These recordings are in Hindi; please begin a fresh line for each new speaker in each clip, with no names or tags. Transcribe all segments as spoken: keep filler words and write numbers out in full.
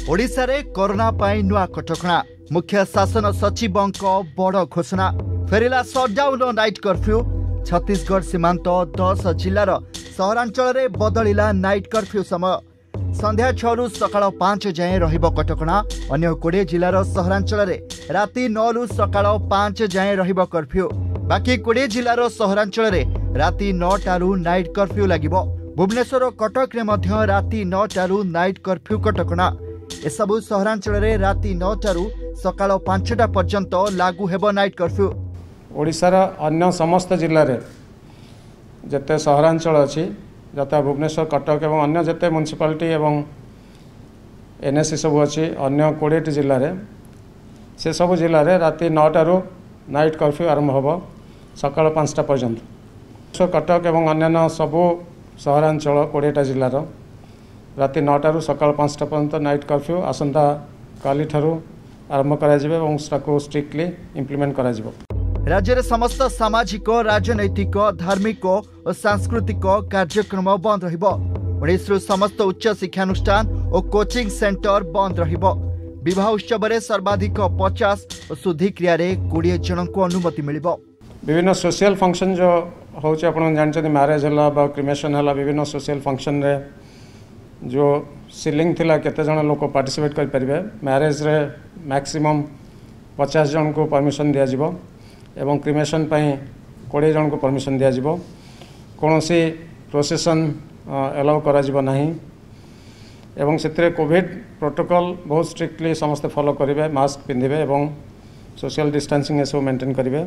ओडिशा रे कोरोना पाई नुआ कटकणा मुख्य शासन सचिवों बड़ घोषणा फेरिला सटडाउन नाइट कर्फ्यू छत्तीसगढ़ सीमांत दस जिलार सहरांचल रे बदलिला नाइट कर्फ्यू समय संध्या छु सकाळ पांच जाए रहिबो कटकणा अन्य कोड़े जिलार सहरांचल रे राति नौ रु सकाळ पांच जाए रहिबो कर्फ्यू बाकी कोड़े जिलार सहरांचल रे राति नौटारू नाइट कर्फ्यू लागिबो भुवनेश्वर कटक रे मध्य राति नौटारू नाइट कर्फ्यू कटकणा एसबू सहरांचल रे राति नौटारू सकाळ पांचटा पर्यंत लागू हेबो नाइट कर्फ्यू।
ओडिशार अन्य समस्त जिले में जिते सहरांचल अच्छी जता भुवनेश्वर कटक एवं अन्य जिते म्युनिसिपालिटी एवं एनएससी सब अच्छी अन्य कोड़े जिले में से सब जिले में राति नौटारू नाइट कर्फ्यू आरंभ हम सकाळ पांचटा पर्यंत कटक एवं अन्य सबू सहरांचल कोड़ेटा जिलार राति नौटारू सकाळ पांचटा पर्यंत नाइट कर्फ्यू आसंता काली ठारू आरंभ करा स्ट्रिक्टली इम्प्लीमेंट करा
राज्य रे समस्त सामाजिक राजनैतिक धार्मिक और सांस्कृतिक कार्यक्रम बंद रहिबो उन्नीस रु समस्त उच्च शिक्षानुष्ठान और कोचिंग सेंटर बंद रहिबो विवाह उत्सव रे सर्वाधिक पचास और शुद्धि क्रिया रे बीस जन को अनुमति मिलिबो
विभिन्न सोशल फंक्शन जो होचे आपण जानछथि मैरिज हला बा क्रिमेशन हला विभिन्न सोशल फंक्शन रे जो सीलिंग थिला केते जन लोक पार्टिसिपेट कर परिबे मैरिज रे मैक्सिमम पचास जन को परमिशन दिया जिवो एवं क्रिमेशन बीस जन को परमिशन दिया जिवो कोनोसी प्रोसेसन अलाउ करा जिवो नाही एवं सेतरे कोविड प्रोटोकॉल बहुत स्ट्रिक्टली समस्त फॉलो करिवे मास्क पिंधिबे एवं सोशल डिस्टेंसिंग एसो मेंटेन करिवे।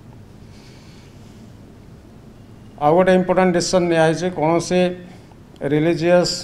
आ गोटे इम्पोर्टेंट डिसीजन निया कोनोसी religious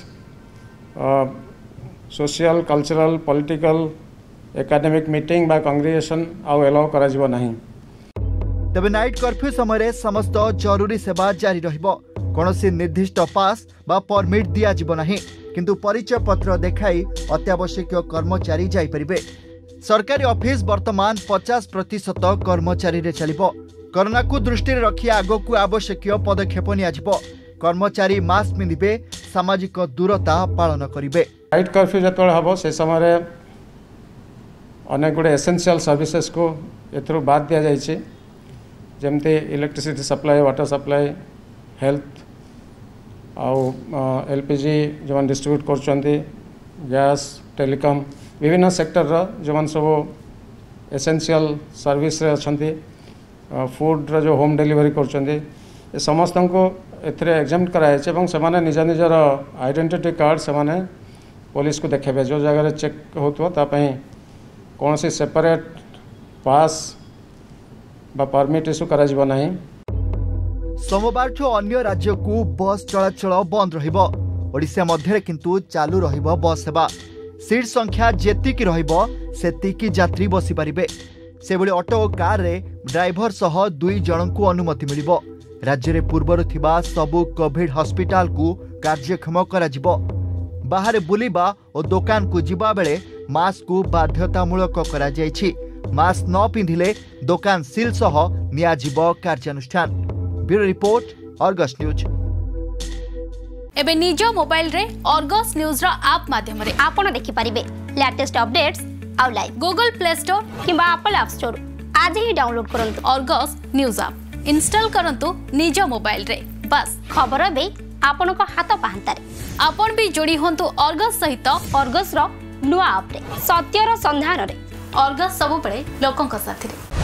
social cultural political academic meeting बा कांग्रेगेशन आउ एलाउ करा जिवो नाही।
तबे नाइट कर्फ्यू समय समस्त जरूरी सेवा जारी रहिबो कोनोसी निर्दिष्ट पास बा परमिट दिया जिवो नाही किंतु परिचय पत्र देखाई अत्यावश्यक कर्मचारी जाई परिबे। सरकारी ऑफिस वर्तमान पचास प्रतिशत कर्मचारी रे चलिबो कोरोना को दृष्टि रखी आगो को आवश्यक पदक्षेप निया जिवो कर्मचारी मास्क पिंधिबे सामाजिक दूरता पालन करिवे।
नाइट कर्फ्यू जतोल हबो से समय अनेक गुड़े एसेंशियल सर्विसेस को एथरू बाद दिया जाइए जमती electricity supply water supply health आउ एलपीजी जो डिस्ट्रीब्यूट कर गैस टेलीकॉम विभिन्न सेक्टर जो सब एसेंशियल सर्विस रे अच्छी फूड रो जो होम डिलीवरी कर समस्त को एथरे एग्जाम्प्ट कराई से निज निजर आइडेंटिटी कार्ड से पुलिस को देखेबे जो जगह चेक होता कौन सी सेपरेट पास बा परमिट इश्यू करा जिवो नाही।
सोमवार ठो अन्य राज्य को बस चलाचल बंद रहिबो ओडिशा मध्य किंतु चालू रहिबो बस सेवा सीट संख्या जेतिकी रहिबो सेतिकी यात्री बसी परिबे से भली ऑटो और कार रे ड्राइवर सह दुई जन को अनुमति मिलिबो राज्य रे पूर्वर थिबा सबु कोविड हॉस्पिटल को कार्यक्षम करा जिवो बाहर बुलिबा और दुकान को जिबा बेले मास्क को बाध्यतामूलक करा जायछि मास्क न पिंधिले दुकान सील सह निया जिवो कार्यानुष्ठान। Bureau report Argus news.
एबे निज मोबाइल रे अर्गस न्यूज रा ऐप माध्यम रे आपण देखि परिबे लेटेस्ट अपडेट्स आउ लाइव गूगल प्ले स्टोर किबा एप्पल ऐप स्टोर आज ही डाउनलोड करंतु अर्गस न्यूज ऐप इंस्टॉल करंतु निज मोबाइल रे बस खबर बे आपण को हाथ पाहंता रे आपण भी जोड़ी होंतु अर्गस सहित अर्गस रो नुआ ऐप रे सत्यर संधान रे अर्गस सब पड़े लोकन का साथी रे।